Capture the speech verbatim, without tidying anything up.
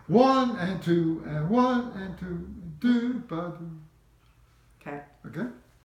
One and two and one and two, do ba do. Okay. Okay.